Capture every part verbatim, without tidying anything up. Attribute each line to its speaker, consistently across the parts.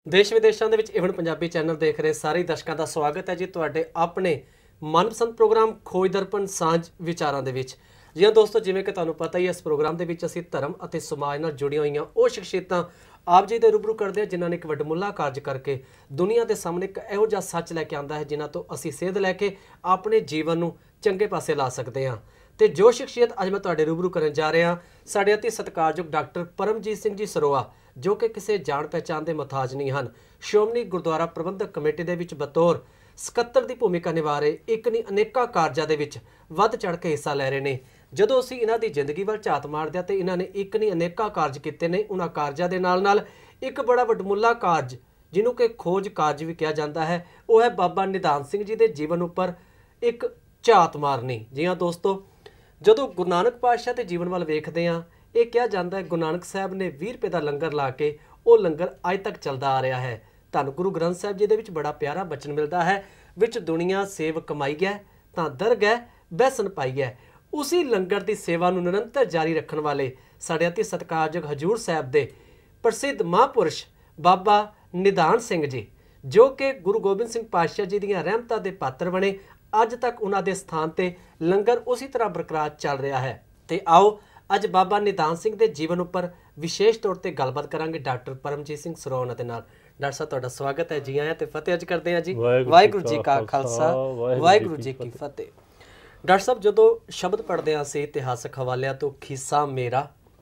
Speaker 1: देश विदेशों के इवन पंजाबी चैनल देख रहे सारे दर्शकों का स्वागत है जी तुहाडे अपने मनपसंद प्रोग्राम खोज दर्पण सांझ विचारां दे विच। जी हाँ दोस्तों, जिवें कि तुहानूं पता ही है इस प्रोग्राम दे विच असीं धर्म अते समाज नाल जुड़ियां होईयां वो शख्सियतां आप जी दे रूबरू करदे हैं जिन्हां ने एक वडमुला कार्ज करके दुनिया के सामने एक इहो जिहा सच लैके आंदा है जिन्हां तो असीं सेध लैके अपने जीवन नूं चंगे पासे ला सकते हैं। तो जो शख्सियत अज मैं तुहाडे रूबरू करन जा रहा साडे अति सत्कारयोग डॉक्टर परमजीत सिंह जी सरोआ, जो कि किसी जान पहचान के मुताज नहीं हैं। श्रोमणी गुरुद्वारा प्रबंधक कमेटी के विच बतौर सकत्तर की भूमिका निभा रहे, एक नहीं अनेका कारजां दे विच वध चढ़ के हिस्सा लै रहे हैं। जदों असीं इन्हां दी जिंदगी वल झात मारदे ते इन्हां ने एक नहीं अनेका कारज कीते ने। उन्हां कारजां दे नाल नाल एक बड़ा वडमुला कारज जिन्हों कि खोज कारज भी कहा जाता है, वह है बाबा निधान सिंह जी के जीवन उपर एक झात मारनी। जी हाँ दोस्तों, जदों गुरु नानक पातशाह के जीवन वाल वेखते हैं, ये कहा जाता है गुरु नानक साहब ने बीस रुपए का लंगर ला के वो लंगर अज तक चलता आ रहा है। धन गुरु ग्रंथ साहब जी के बड़ा प्यारा बचन मिलता है, विच दुनिया सेव कमाई है तां दरगह बैसन पाई है। उसी लंगर की सेवा नूं निरंतर जारी रखने वाले साडे अति सत्कारयोग हजूर साहब के प्रसिद्ध महापुरुष बाबा निधान सिंह जी, जो कि गुरु गोबिंद सिंह पातशाह जी दीआं रहमतां दे पात्र बने, अज तक उन्हां दे स्थान ते लंगर उसी तरह बरकरार चल रहा है। तो आओ अज बाबा निधान सिंह के जीवन उपर विशेष तौर पर गलबात करांगे डॉक्टर परमजीत सिंह सरोआ दे नाल। डॉक्टर साहब तुहाडा स्वागत है, जी आया ते फतेह अज करते हैं जी। वाहिगुरू जी का खालसा वाहिगुरू जी की फतेह। डॉक्टर साहब जदों शब्द पढ़दे हां असीं इतिहासक हवालिਆਂ तो खीसा मेरा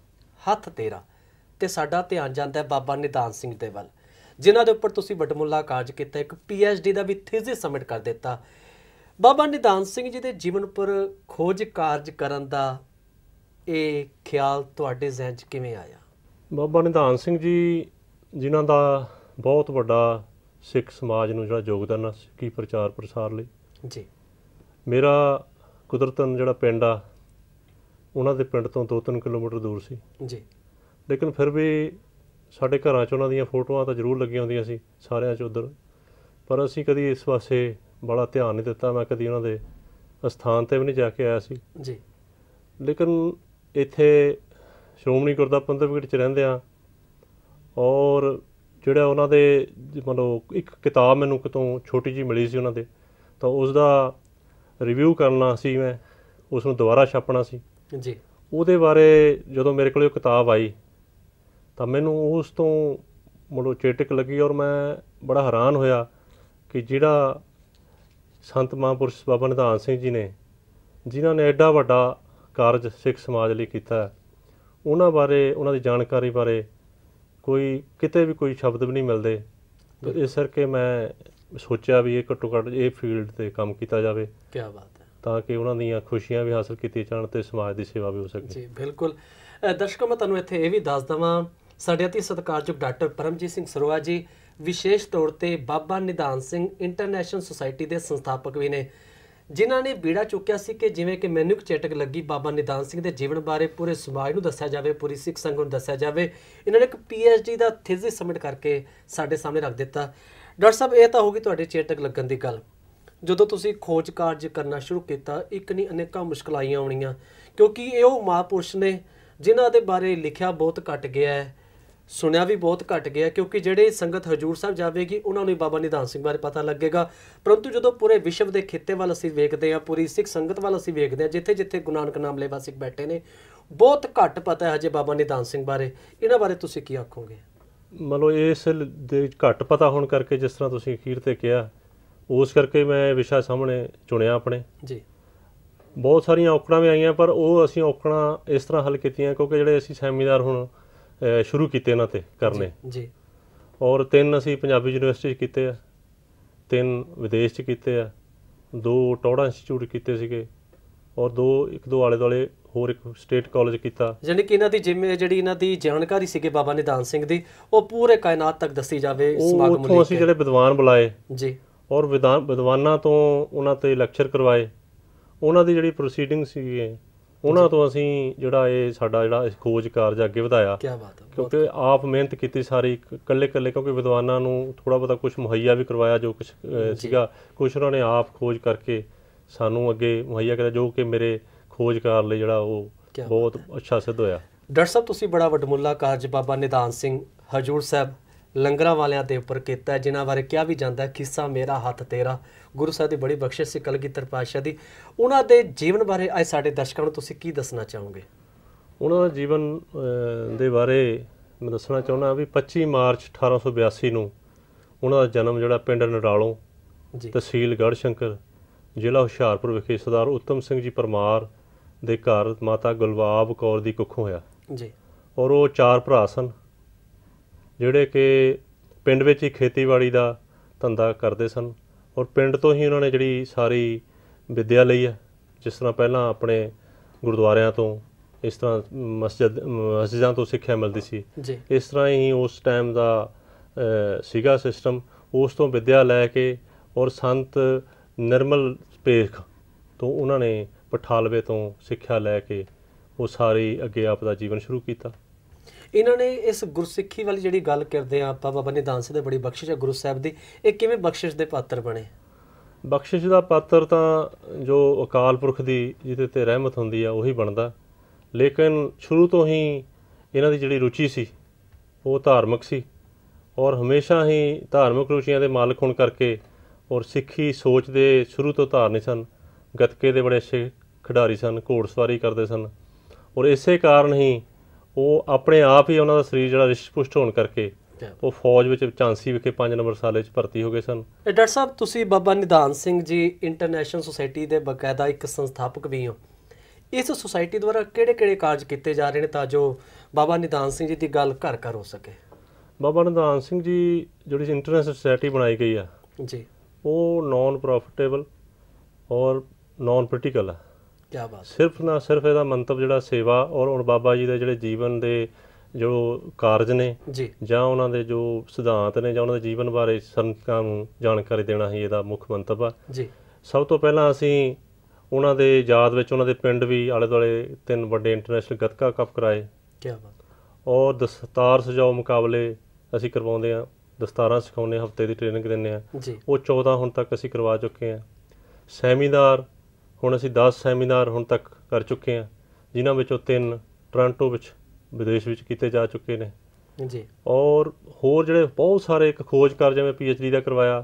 Speaker 1: हथ तेरा, ते साडा ध्यान जांदा है बाबा निधान सिंह दे वल, जिन्हां दे उपर तुसीं वडमुला कारज कीता, एक पी एच डी का भी थीसिस सबमिट कर दिता। बाबा निधान सिंह जी के जीवन पर खोज कारज करन दा ये ख्याल तुहाडे ज़हन च किवें आया?
Speaker 2: बाबा निधान सिंह जी जिन्हां दा बहुत वड्डा सिख समाज नूं जिहड़ा योगदान सिक्खी प्रचार प्रसार लई
Speaker 1: जी,
Speaker 2: मेरा कुदरतन जिहड़ा पिंड आ उन्हां दे पिंड तो दो तीन किलोमीटर दूर सी
Speaker 1: जी,
Speaker 2: लेकिन फिर भी साडे घरां च उन्हां दीयां फोटोआं तां जरूर लगियां होंदियां सी सारिਆਂ च उधर, पर असीं कदी इस पासे बड़ा ध्यान नहीं दिता। मैं कदी उन्हां दे अस्थान ते भी नहीं जाके आया सी
Speaker 1: जी,
Speaker 2: लेकिन इत्थे श्रोमणी गुरुद्वारा प्रबंधक कमेटी च रहिंदे आ और जिहड़ा उन्हां दे मतलब एक किताब मैनूं कितों छोटी जी मिली सी उन्हां दे, तो उसदा रिव्यू करना सी, मैं उसनूं दुबारा छापना सी
Speaker 1: जी।
Speaker 2: ਉਹਦੇ ਬਾਰੇ ਜਦੋਂ ਮੇਰੇ ਕੋਲ ਉਹ किताब आई ਤਾਂ ਮੈਨੂੰ ਉਸ ਤੋਂ ਮਤਲਬ ਚੇਟਕ ਲੱਗੀ और मैं बड़ा हैरान होया कि ਜਿਹੜਾ संत महापुरुष बाबा निधान सिंह जी ने जिन्हां ने एडा ਵੱਡਾ ਕਾਰਜ सिख समाज ਲਈ ਕੀਤਾ, ਉਹਨਾਂ ਬਾਰੇ ਉਹਨਾਂ ਦੀ ਜਾਣਕਾਰੀ ਬਾਰੇ ਕੋਈ ਕਿਤੇ ਵੀ ਕੋਈ ਸ਼ਬਦ ਵੀ ਨਹੀਂ ਮਿਲਦੇ। ਤੇ ਇਸ ਕਰਕੇ ਮੈਂ ਸੋਚਿਆ ਵੀ ਇਹ ਘੱਟੋ ਘੱਟ ਇਹ ਫੀਲਡ ਤੇ ਕੰਮ ਕੀਤਾ ਜਾਵੇ।
Speaker 1: ਕੀ ਬਾਤ ਹੈ। ਤਾਂ
Speaker 2: ਕਿ ਉਹਨਾਂ ਦੀਆਂ ਖੁਸ਼ੀਆਂ ਵੀ ਹਾਸਲ ਕੀਤੀਆਂ ਜਾਣ ਤੇ ਸਮਾਜ ਦੀ ਸੇਵਾ ਵੀ ਹੋ ਸਕੇ।
Speaker 1: ਜੀ ਬਿਲਕੁਲ। ਦਰਸ਼ਕੋ ਮੈਂ ਤੁਹਾਨੂੰ ਇੱਥੇ ਇਹ ਵੀ ਦੱਸ ਦੇਵਾਂ, ਸਾਡੇ ਅਤੀ ਸਤਿਕਾਰਯੋਗ ਡਾਕਟਰ ਪਰਮਜੀਤ ਸਿੰਘ ਸरोआ जी विशेष तौर पर बाबा निधान सिंह इंटरनेशनल सोसाइटी के संस्थापक भी ने, जिन्हों ने बीड़ा चुक्या सी कि जिवें कि मैनूं चेटक लगी बाबा निधान सिंह के जीवन बारे पूरे समाज नूं दस्सिया जाए, पूरी सिख संगत नूं दस्सिया जाए। इन्होंने एक पी एच डी का थीसिस सबमिट करके साडे सामने रख दिता। डॉक्टर साहब ये तो होगी तुहाडे चेटक लगन की गल, जदों तुसीं खोज कारज करना शुरू किया एक नहीं अनेकां मुश्किलां आईयां होणीआं, क्योंकि ये वो महापुरुष ने जिन्हां दे बारे लिखिया बहुत घट गया है, सुनिया भी बहुत घट गया, क्योंकि ਜਿਹੜੇ संगत हजूर साहब जाएगी उन्होंने बाबा निधान सिंह बारे पता लगेगा। परंतु जो पूरे विश्व के खिते वाल असीं वेखदे हां, पूरी सिख संगत वाल असीं वेखदे हां, जिथे जिथे गुरु नानक नाम लेवा सिख बैठे ने, बहुत घट पता है हजे बाबा निधान सिंह बारे। इन्हां बारे तुसीं की आखोगे?
Speaker 2: मतलब इस दे घट पता होने करके जिस तरह तुसीं अखीर ते कहा, उस करके मैं विषय सामने चुनिया अपने
Speaker 1: जी।
Speaker 2: बहुत सारिया औकड़ां भी आईयां, पर वो असीं औकड़ां इस तरह हल कीतियां क्योंकि जिहड़े असीं सैमीनार हुण शुरू किए इन्हां ते करने
Speaker 1: जी, जी।
Speaker 2: और तीन असीं पंजाबी यूनिवर्सिटी च कीते आ, तीन विदेश च कीते आ, दो टौड़ा इंस्टीट्यूट कीते सीगे और दो एक दो आले दुआले होर एक स्टेट कॉलेज कीता।
Speaker 1: यानी कि इन्हां दी जिम्मे जिहड़ी इन्हां दी जानकारी सीगी बाबा निधान सिंह दी, वो पूरे कायनात तक दसी जावे। समागम
Speaker 2: उत्थों असीं जिहड़े विद्वान बुलाए
Speaker 1: जी और
Speaker 2: विद्वान विद्वानां तो उन्हां ते लैक्चर करवाए, उन्हां दी जिहड़ी प्रोसीडिंग सीगी उन्हां तो असीं जिहड़ा ये साडा जिहड़ा खोज कारज अगे वधाया।
Speaker 1: क्या बात है।
Speaker 2: क्योंकि आप मेहनत की सारी कल्ले कल्ले, क्योंकि विद्वानां नूं थोड़ा बहुता कुछ मुहैया भी करवाया, जो कुछ सीगा कुछ उन्होंने आप खोज करके सानू अगे मुहैया कराया, जो कि मेरे खोजकार लई जिहड़ा वो बहुत अच्छा सिद्ध होया।
Speaker 1: डॉक्टर साहब तुसीं बड़ा वडमुला कारज बाबा निधान सिंह हजूर साहब ਲੰਗਰਾਂ ਵਾਲਿਆਂ ਦੇ ਉੱਪਰ ਕੀਤਾ, ਜਿਨ੍ਹਾਂ ਬਾਰੇ ਕਿਹਾ ਵੀ ਜਾਂਦਾ ਖਿੱਸਾ ਮੇਰਾ ਹੱਥ ਤੇਰਾ। ਗੁਰੂ ਸਾਹਿਬ ਦੀ ਬੜੀ ਬਖਸ਼ਿਸ਼ ਸੀ ਕਲਗੀਧਰ ਪਾਤਸ਼ਾਹ ਦੀ। ਉਹਨਾਂ ਦੇ ਜੀਵਨ ਬਾਰੇ ਅੱਜ ਸਾਡੇ ਦਰਸ਼ਕਾਂ ਨੂੰ ਤੁਸੀਂ ਕੀ ਦੱਸਣਾ ਚਾਹੋਗੇ?
Speaker 2: ਉਹਨਾਂ ਦਾ ਜੀਵਨ ਅ, ਦੇ ਬਾਰੇ ਮੈਂ ਦੱਸਣਾ ਚਾਹੁੰਦਾ ਵੀ ਪੱਚੀ ਮਾਰਚ ਅਠਾਰਾਂ ਸੌ ਬਿਆਸੀ ਨੂੰ ਉਹਨਾਂ ਦਾ ਜਨਮ ਜਿਹੜਾ ਪਿੰਡ ਨਰਾਲੋਂ,
Speaker 1: ਜੀ
Speaker 2: ਤਹਿਸੀਲ ਗੜ੍ਹਸ਼ੰਕਰ, ਜ਼ਿਲ੍ਹਾ ਹੁਸ਼ਿਆਰਪੁਰ ਵਿਖੇ ਸਰਦਾਰ ਉੱਤਮ ਸਿੰਘ ਜੀ ਪਰਮਾਰ ਦੇ ਘਰ ਮਾਤਾ ਗੁਲਬਾਬ ਕੌਰ ਦੀ ਕੁੱਖੋਂ ਹੋਇਆ
Speaker 1: ਜੀ।
Speaker 2: ਔਰ ਉਹ ਚਾਰ ਭਰਾ ਸਨ ਜਿਹੜੇ ਕਿ ਪਿੰਡ ਵਿੱਚ ਹੀ ਖੇਤੀਬਾੜੀ ਦਾ ਧੰਦਾ ਕਰਦੇ ਸਨ। ਔਰ ਪਿੰਡ ਤੋਂ ਹੀ ਉਹਨਾਂ ਨੇ ਜਿਹੜੀ ਸਾਰੀ ਵਿੱਦਿਆ ਲਈ ਹੈ, ਜਿਸ ਤਰ੍ਹਾਂ ਪਹਿਲਾਂ ਆਪਣੇ ਗੁਰਦੁਆਰਿਆਂ ਤੋਂ, ਇਸ ਤਰ੍ਹਾਂ ਮਸਜਿਦ ਮਸਜਿਦਾਂ ਤੋਂ ਸਿੱਖਿਆ ਮਿਲਦੀ ਸੀ,
Speaker 1: ਜੀ
Speaker 2: ਇਸ ਤਰ੍ਹਾਂ ਹੀ ਉਸ ਟਾਈਮ ਦਾ ਅ, ਸੀਗਾ ਸਿਸਟਮ। ਉਸ ਤੋਂ ਵਿੱਦਿਆ ਲੈ ਕੇ ਔਰ ਸੰਤ ਨਿਰਮਲ ਭੇਖ ਤੋਂ ਉਹਨਾਂ ਨੇ ਪਠਾਲਵੇ ਤੋਂ ਸਿੱਖਿਆ ਲੈ ਕੇ ਉਹ ਸਾਰੀ ਅੱਗੇ ਆਪ ਦਾ ਜੀਵਨ ਸ਼ੁਰੂ ਕੀਤਾ।
Speaker 1: ਇਹਨਾਂ ਨੇ ਇਸ ਗੁਰਸਿੱਖੀ ਵਾਲੀ ਜਿਹੜੀ ਗੱਲ ਕਰਦੇ ਆ ਆਪਾਂ, ਬਾਬਾ ਨਿਧਾਨ ਸਿੰਘ ਦੀ ਬੜੀ ਬਖਸ਼ਿਸ਼ ਹੈ ਗੁਰੂ ਸਾਹਿਬ ਦੀ, ਇਹ ਕਿਵੇਂ ਬਖਸ਼ਿਸ਼ ਦੇ ਪਾਤਰ ਬਣੇ?
Speaker 2: ਬਖਸ਼ਿਸ਼ ਦਾ ਪਾਤਰ ਤਾਂ ਜੋ ਅਕਾਲ ਪੁਰਖ ਦੀ ਜਿਹਦੇ ਤੇ ਰਹਿਮਤ ਹੁੰਦੀ ਆ ਉਹੀ ਬਣਦਾ, ਲੇਕਿਨ ਸ਼ੁਰੂ ਤੋਂ ਹੀ ਇਹਨਾਂ ਦੀ ਜਿਹੜੀ ਰੁਚੀ ਸੀ ਉਹ ਧਾਰਮਿਕ ਸੀ ਔਰ ਹਮੇਸ਼ਾ ਹੀ ਧਾਰਮਿਕ ਰੁਚੀਆਂ ਦੇ ਮਾਲਕ ਹੋਣ ਕਰਕੇ ਔਰ ਸਿੱਖੀ ਸੋਚ ਦੇ ਸ਼ੁਰੂ ਤੋਂ ਧਾਰਨੀ ਸਨ। ਗੱਤਕੇ ਦੇ ਬੜੇ ਅੱਛੇ ਖਿਡਾਰੀ ਸਨ, ਘੋੜਸਵਾਰੀ ਕਰਦੇ ਸਨ ਔਰ ਇਸੇ ਕਾਰਨ ਹੀ ਉਹ ਆਪਣੇ ਆਪ ਹੀ ਉਹਨਾਂ ਦਾ ਸਰੀਰ ਜਿਹੜਾ ਰਿਸ਼ਟ ਪੁਸ਼ਟ ਹੋਣ ਕਰਕੇ ਉਹ ਫੌਜ ਵਿੱਚ ਝਾਂਸੀ ਵਿਖੇ ਪੰਜ ਨੰਬਰ ਸਾਲੇ 'ਚ ਭਰਤੀ ਹੋ ਗਏ ਸਨ।
Speaker 1: ਇਹ ਡਾਕਟਰ ਸਾਹਿਬ ਤੁਸੀਂ ਬਾਬਾ ਨਿਧਾਨ ਸਿੰਘ ਜੀ ਇੰਟਰਨੈਸ਼ਨਲ ਸੁਸਾਇਟੀ ਦੇ ਬਕਾਇਦਾ ਇੱਕ ਸੰਸਥਾਪਕ ਵੀ ਹੋ। ਇਸ ਸੁਸਾਇਟੀ ਦੁਆਰਾ ਕਿਹੜੇ ਕਿਹੜੇ ਕਾਰਜ ਕੀਤੇ ਜਾ ਰਹੇ ਨੇ ਤਾਂ ਜੋ ਬਾਬਾ ਨਿਧਾਨ ਸਿੰਘ ਜੀ ਦੀ ਗੱਲ ਘਰ ਘਰ ਹੋ ਸਕੇ?
Speaker 2: ਬਾਬਾ ਨਿਧਾਨ ਸਿੰਘ ਜੀ ਜਿਹੜੀ ਇੰਟਰਨੈਸ਼ਨਲ ਸੁਸਾਇਟੀ ਬਣਾਈ ਗਈ ਆ
Speaker 1: ਜੀ,
Speaker 2: ਉਹ ਨਾਨ ਪ੍ਰੋਫਿਟੇਬਲ ਔਰ ਨਾਨ ਪੋਲੀਟੀਕਲ ਆ।
Speaker 1: ਕੀ ਬਾਤ।
Speaker 2: ਸਿਰਫ ਨਾ ਸਿਰਫ ਇਹਦਾ ਮੰਤਵ ਜਿਹੜਾ ਸੇਵਾ ਔਰ ਹੁਣ ਬਾਬਾ ਜੀ ਦੇ ਜਿਹੜੇ ਜੀਵਨ ਦੇ ਜੋ ਕਾਰਜ ਨੇ
Speaker 1: ਜੀ,
Speaker 2: ਜਾਂ ਉਹਨਾਂ ਦੇ ਜੋ ਸਿਧਾਂਤ ਨੇ ਜਾਂ ਉਹਨਾਂ ਦੇ ਜੀਵਨ ਬਾਰੇ ਸੰਗਤਾਂ ਨੂੰ ਜਾਣਕਾਰੀ ਦੇਣਾ ਹੀ ਇਹਦਾ ਮੁੱਖ ਮੰਤਵ ਆ
Speaker 1: ਜੀ।
Speaker 2: ਸਭ ਤੋਂ ਪਹਿਲਾਂ ਅਸੀਂ ਉਹਨਾਂ ਦੇ ਯਾਦ ਵਿੱਚ ਉਹਨਾਂ ਦੇ ਪਿੰਡ ਵੀ ਆਲੇ ਦੁਆਲੇ ਤਿੰਨ ਵੱਡੇ ਇੰਟਰਨੈਸ਼ਨਲ ਗੱਤਕਾ ਕੱਪ ਕਰਾਏ
Speaker 1: ਕੀ ਬਾਤ।
Speaker 2: ਔਰ ਦਸਤਾਰ ਸਜਾਓ ਮੁਕਾਬਲੇ ਅਸੀਂ ਕਰਵਾਉਂਦੇ ਹਾਂ, ਦਸਤਾਰਾਂ ਸਿਖਾਉਂਦੇ ਹਾਂ, ਹਫ਼ਤੇ ਦੀ ਟ੍ਰੇਨਿੰਗ ਦਿੰਦੇ ਹਾਂ
Speaker 1: ਜੀ।
Speaker 2: ਉਹ ਚੌਦਾਂ ਹੁਣ ਤੱਕ ਅਸੀਂ ਕਰਵਾ ਚੁੱਕੇ ਹਾਂ। ਸੈਮੀਨਾਰ ਹੁਣ ਅਸੀਂ ਦਸ ਸੈਮੀਨਾਰ ਹੁਣ ਤੱਕ ਕਰ ਚੁੱਕੇ ਹਾਂ, ਜਿਨ੍ਹਾਂ ਵਿੱਚੋਂ ਤਿੰਨ ਟੋਰਾਂਟੋ ਵਿੱਚ ਵਿਦੇਸ਼ ਵਿੱਚ ਕੀਤੇ ਜਾ ਚੁੱਕੇ ਨੇ
Speaker 1: ਜੀ।
Speaker 2: ਔਰ ਹੋਰ ਜਿਹੜੇ ਬਹੁਤ ਸਾਰੇ ਇੱਕ ਖੋਜ ਕਰ ਜਿਵੇਂ ਪੀ ਐਚ ਡੀ ਦਾ ਕਰਵਾਇਆ,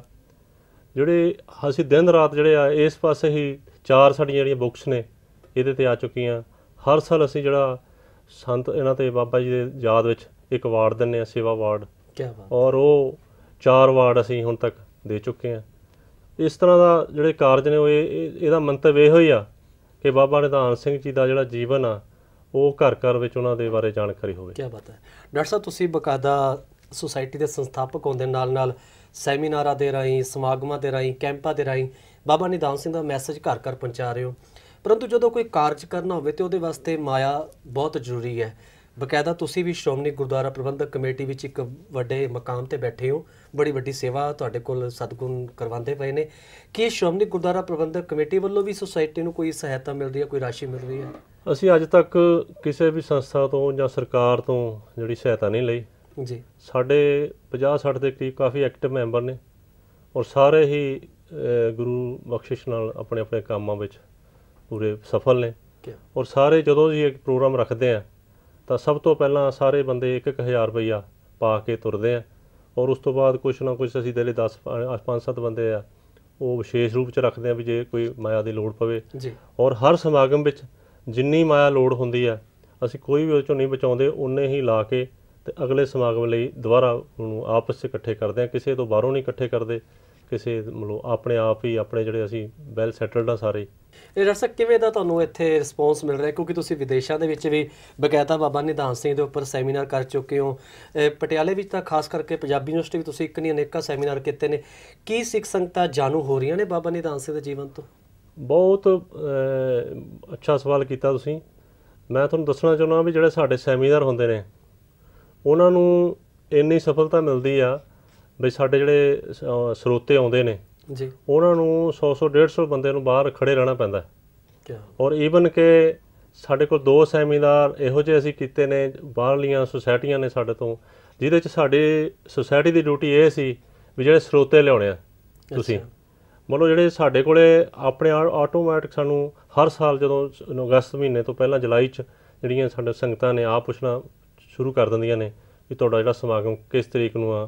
Speaker 2: ਜਿਹੜੇ ਅਸੀਂ ਦਿਨ ਰਾਤ ਜਿਹੜੇ ਆ ਇਸ ਪਾਸੇ ਹੀ ਚਾਰ ਸਾਡੀਆਂ ਜਿਹੜੀਆਂ ਬੁੱਕਸ ਨੇ ਇਹਦੇ 'ਤੇ ਆ ਚੁੱਕੀਆਂ। ਹਰ ਸਾਲ ਅਸੀਂ ਜਿਹੜਾ ਸੰਤ ਇਹਨਾਂ 'ਤੇ ਬਾਬਾ ਜੀ ਦੇ ਯਾਦ ਵਿੱਚ ਇੱਕ ਅਵਾਰਡ ਦਿੰਦੇ ਹਾਂ, ਸੇਵਾ ਅਵਾਰਡ,
Speaker 1: ਕੀ ਬਾਤ।
Speaker 2: ਔਰ ਉਹ ਚਾਰ ਅਵਾਰਡ ਅਸੀਂ ਹੁਣ ਤੱਕ ਦੇ ਚੁੱਕੇ ਹਾਂ। ਇਸ ਤਰ੍ਹਾਂ ਦਾ ਜਿਹੜੇ ਕਾਰਜ ਨੇ ਉਹ ਇਹ ਇਹਦਾ ਮੰਤਵ ਇਹੋ ਹੀ ਆ ਕਿ ਬਾਬਾ ਨਿਧਾਨ ਸਿੰਘ ਜੀ ਦਾ ਜਿਹੜਾ ਜੀਵਨ ਆ ਉਹ ਘਰ ਘਰ ਵਿੱਚ ਉਹਨਾਂ ਦੇ ਬਾਰੇ ਜਾਣਕਾਰੀ ਹੋਵੇ।
Speaker 1: ਕੀ ਬਾਤ ਹੈ ਡਾਕਟਰ ਸਾਹਿਬ, ਤੁਸੀਂ ਬਕਾਇਦਾ ਸੁਸਾਇਟੀ ਦੇ ਸੰਸਥਾਪਕ ਹੋਣ ਦੇ ਨਾਲ ਨਾਲ ਸੈਮੀਨਾਰਾਂ ਦੇ ਰਾਹੀਂ, ਸਮਾਗਮਾਂ ਦੇ ਰਾਹੀਂ, ਕੈਂਪਾਂ ਦੇ ਰਾਹੀਂ ਬਾਬਾ ਨਿਧਾਨ ਸਿੰਘ ਦਾ ਮੈਸੇਜ ਘਰ ਘਰ ਪਹੁੰਚਾ ਰਹੇ ਹੋ, ਪਰੰਤੂ ਜਦੋਂ ਕੋਈ ਕਾਰਜ ਕਰਨਾ ਹੋਵੇ ਤੇ ਉਹਦੇ ਵਾਸਤੇ ਮਾਇਆ ਬਹੁਤ ਜ਼ਰੂਰੀ ਹੈ। ਬਕਾਇਦਾ ਤੁਸੀਂ ਵੀ ਸ਼੍ਰੋਮਣੀ ਗੁਰਦੁਆਰਾ ਪ੍ਰਬੰਧਕ ਕਮੇਟੀ ਵਿੱਚ ਇੱਕ ਵੱਡੇ ਮਕਾਮ ਤੇ ਬੈਠੇ ਹੋ, ਬੜੀ ਵੱਡੀ ਸੇਵਾ ਤੁਹਾਡੇ ਕੋਲ ਸਤਿਗੁਣ ਕਰਵਾਉਂਦੇ ਪਏ ਨੇ। ਕੀ ਸ਼੍ਰੋਮਣੀ ਗੁਰਦੁਆਰਾ ਪ੍ਰਬੰਧਕ ਕਮੇਟੀ ਵੱਲੋਂ ਵੀ ਸੁਸਾਇਟੀ ਨੂੰ ਕੋਈ ਸਹਾਇਤਾ ਮਿਲ ਰਹੀ ਹੈ, ਕੋਈ ਰਾਸ਼ੀ ਮਿਲ ਰਹੀ ਹੈ?
Speaker 2: ਅਸੀਂ ਅੱਜ ਤੱਕ ਕਿਸੇ ਵੀ ਸੰਸਥਾ ਤੋਂ ਜਾਂ ਸਰਕਾਰ ਤੋਂ ਜਿਹੜੀ ਸਹਾਇਤਾ ਨਹੀਂ ਲਈ
Speaker 1: ਜੀ।
Speaker 2: ਸਾਡੇ ਪੰਜਾਹ ਸੱਠ ਦੇ ਕਰੀਬ ਕਾਫੀ ਐਕਟਿਵ ਮੈਂਬਰ ਨੇ ਔਰ ਸਾਰੇ ਹੀ ਗੁਰੂ ਬਖਸ਼ਿਸ਼ ਨਾਲ ਆਪਣੇ ਆਪਣੇ ਕੰਮਾਂ ਵਿੱਚ ਪੂਰੇ ਸਫਲ ਨੇ। ਔਰ ਸਾਰੇ ਜਦੋਂ ਅਸੀਂ ਇੱਕ ਪ੍ਰੋਗਰਾਮ ਰੱਖਦੇ ਹਾਂ ਤਾਂ ਸਭ ਤੋਂ ਪਹਿਲਾਂ ਸਾਰੇ ਬੰਦੇ ਇੱਕ ਇੱਕ ਹਜ਼ਾਰ ਰੁਪਈਆ ਪਾ ਕੇ ਤੁਰਦੇ ਆ ਔਰ ਉਸ ਤੋਂ ਬਾਅਦ ਕੁਛ ਨਾ ਕੁਛ ਅਸੀਂ ਦਿਲੇ ਦਸ ਪੰਜ ਸੱਤ ਬੰਦੇ ਆ ਉਹ ਵਿਸ਼ੇਸ਼ ਰੂਪ 'ਚ ਰੱਖਦੇ ਆ ਵੀ ਜੇ ਕੋਈ ਮਾਇਆ ਦੀ ਲੋੜ ਪਵੇ
Speaker 1: ਜੀ।
Speaker 2: ਔਰ ਹਰ ਸਮਾਗਮ ਵਿੱਚ ਜਿੰਨੀ ਮਾਇਆ ਲੋੜ ਹੁੰਦੀ ਆ ਅਸੀਂ ਕੋਈ ਵੀ ਉਹ 'ਚੋਂ ਨਹੀਂ ਬਚਾਉਂਦੇ, ਉਨੇ ਹੀ ਲਾ ਕੇ ਤੇ ਅਗਲੇ ਸਮਾਗਮ ਲਈ ਦੁਬਾਰਾ ਉਹਨੂੰ ਆਪਸ 'ਚ ਇਕੱਠੇ ਕਰਦੇ ਹਾਂ। ਕਿਸੇ ਤੋਂ ਬਾਹਰੋਂ ਨਹੀਂ ਇਕੱਠੇ ਕਰਦੇ, ਕਿਸੇ ਮਤਲਬ ਆਪਣੇ ਆਪ ਹੀ ਆਪਣੇ ਜਿਹੜੇ ਅਸੀਂ ਵੈਲ ਸੈਟਲਡ ਆ ਸਾਰੇ।
Speaker 1: ਇਹ ਡਾਕਟਰ ਸਾਹਿਬ ਕਿਵੇਂ ਦਾ ਤੁਹਾਨੂੰ ਇੱਥੇ ਰਿਸਪੌਂਸ ਮਿਲ ਰਿਹਾ, ਕਿਉਂਕਿ ਤੁਸੀਂ ਵਿਦੇਸ਼ਾਂ ਦੇ ਵਿੱਚ ਵੀ ਬਕਾਇਦਾ ਬਾਬਾ ਨਿਧਾਨ ਸਿੰਘ ਦੇ ਉੱਪਰ ਸੈਮੀਨਾਰ ਕਰ ਚੁੱਕੇ ਹੋ, ਪਟਿਆਲੇ ਵਿੱਚ ਤਾਂ ਖਾਸ ਕਰਕੇ ਪੰਜਾਬੀ ਯੂਨੀਵਰਸਿਟੀ ਵੀ ਤੁਸੀਂ ਇੱਕ ਨਹੀਂ ਅਨੇਕਾਂ ਸੈਮੀਨਾਰ ਕੀਤੇ ਨੇ। ਕੀ ਸਿੱਖ ਸੰਗਤਾਂ ਜਾਣੂ ਹੋ ਰਹੀਆਂ ਨੇ ਬਾਬਾ ਨਿਧਾਨ ਸਿੰਘ ਦੇ ਜੀਵਨ ਤੋਂ?
Speaker 2: ਬਹੁਤ ਅੱਛਾ ਸਵਾਲ ਕੀਤਾ ਤੁਸੀਂ। ਮੈਂ ਤੁਹਾਨੂੰ ਦੱਸਣਾ ਚਾਹੁੰਦਾ ਵੀ ਜਿਹੜੇ ਸਾਡੇ ਸੈਮੀਨਾਰ ਹੁੰਦੇ ਨੇ ਉਹਨਾਂ ਨੂੰ ਇੰਨੀ ਸਫਲਤਾ ਮਿਲਦੀ ਆ ਵੀ ਸਾਡੇ ਜਿਹੜੇ ਸਰੋਤੇ ਆਉਂਦੇ ਨੇ
Speaker 1: ਜੀ,
Speaker 2: ਉਹਨਾਂ ਨੂੰ ਸੌ ਸੌ ਡੇਢ ਸੌ ਬੰਦੇ ਨੂੰ ਬਾਹਰ ਖੜੇ ਰਹਿਣਾ ਪੈਂਦਾ।
Speaker 1: ਕਿਆ
Speaker 2: ਔਰ ਈਵਨ ਕਿ ਸਾਡੇ ਕੋਲ ਦੋ ਸੈਮੀਨਾਰ ਇਹੋ ਜਿਹੇ ਅਸੀਂ ਕੀਤੇ ਨੇ, ਬਾਹਰਲੀਆਂ ਸੁਸਾਇਟੀਆਂ ਨੇ ਸਾਡੇ ਤੋਂ, ਜਿਹਦੇ 'ਚ ਸਾਡੀ ਸੁਸਾਇਟੀ ਦੀ ਡਿਊਟੀ ਇਹ ਸੀ ਵੀ ਜਿਹੜੇ ਸਰੋਤੇ ਲਿਆਉਣੇ ਆ ਤੁਸੀਂ, ਮਤਲਬ ਜਿਹੜੇ ਸਾਡੇ ਕੋਲੇ ਆਪਣੇ ਆਟੋਮੈਟਿਕ ਸਾਨੂੰ ਹਰ ਸਾਲ ਜਦੋਂ ਅਗਸਤ ਮਹੀਨੇ ਤੋਂ ਪਹਿਲਾਂ ਜੁਲਾਈ 'ਚ ਜਿਹੜੀਆਂ ਸਾਡੇ ਸੰਗਤਾਂ ਨੇ ਆਪ ਪੁੱਛਣਾ ਸ਼ੁਰੂ ਕਰ ਦਿੰਦੀਆਂ ਨੇ ਵੀ ਤੁਹਾਡਾ ਜਿਹੜਾ ਸਮਾਗਮ ਕਿਸ ਤਰੀਕ ਨੂੰ ਆ,